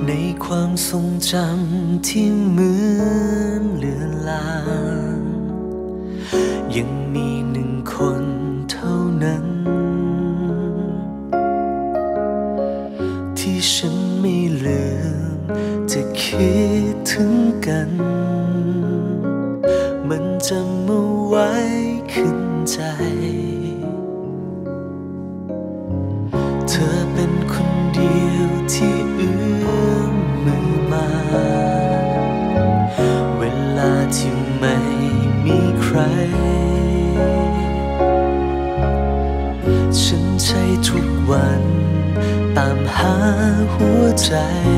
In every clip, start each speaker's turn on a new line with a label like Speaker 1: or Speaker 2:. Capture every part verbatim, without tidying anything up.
Speaker 1: ในความทรงจำที่เหมือนเลือนลางยังมีหนึ่งคนเท่านั้นที่ฉันไม่ลืมจะคิดถึงกันมันจำเอาไว้ขึ้นใจเธอเป็นคนเดียวที่เอื้อมมือมาเวลาที่ไม่มีใครฉันใช้ทุกวันตามหาหัวใจ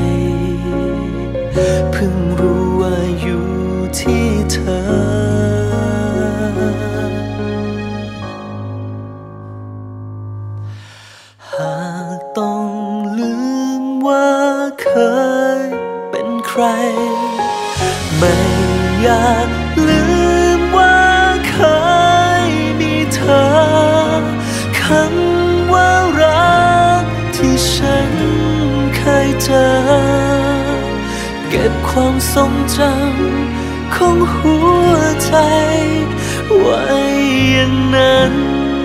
Speaker 1: เพิ่งรู้ว่าอยู่ที่เธอหากต้องลืมว่าเคยเป็นใครไม่อยากลืมว่าเคยมีเธอคำว่ารักที่ฉันเคยเจอเก็บความทรงจำของหัวใจไว้อย่างนั้น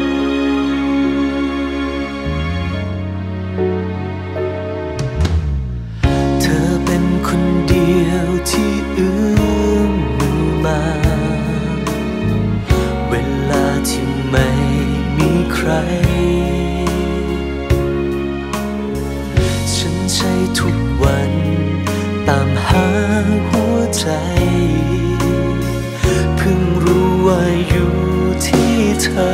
Speaker 1: เธอเป็นคนเดียวที่เอื้อมมือมาเวลาที่ไม่มีใครฉันใช้ทุกวันตามหาหัวใจเพิ่งรู้ว่าอยู่ที่เธอ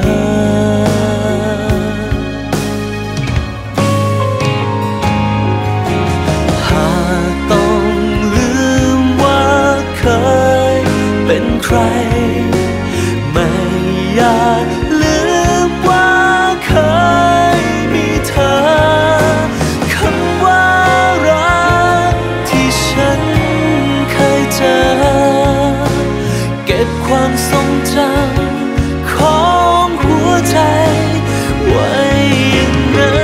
Speaker 1: หากต้องลืมว่าเคยเป็นใครไม่อยากลืมว่าเคยมีเธอคำว่ารักที่ฉันเคยเจอเก็บความทรงจำของหัวใจไว้อย่าง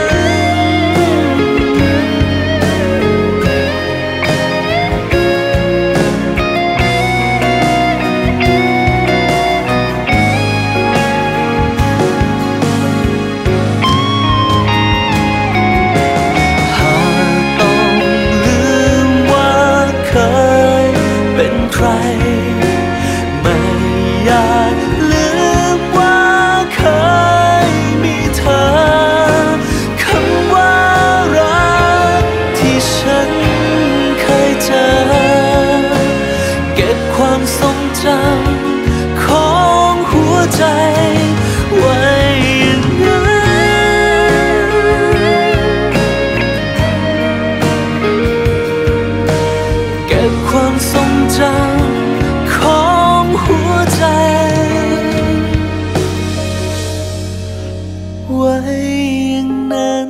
Speaker 1: นั้นหากต้องลืมว่าเคยเป็นใครไม่อยากลืมว่าเคยมีเธอคำว่ารักที่ฉันเคยเจอเก็บความทรงจำของหัวใจไว้อย่างนั้นเก็บความทรงจำของหัวใจไว้อย่างนั้น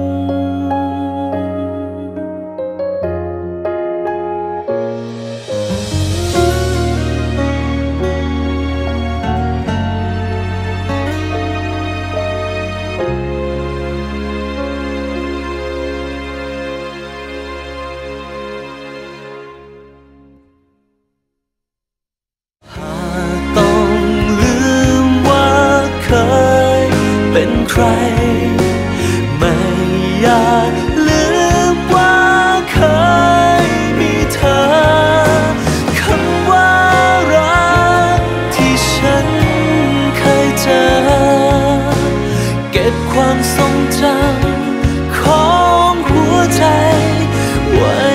Speaker 1: หากต้องลืมว่าเคยเป็นใครไม่อยากลืมว่าเคยมีเธอคำว่ารักที่ฉันเคยเจอเก็บความทรงจำของหัวใจไว้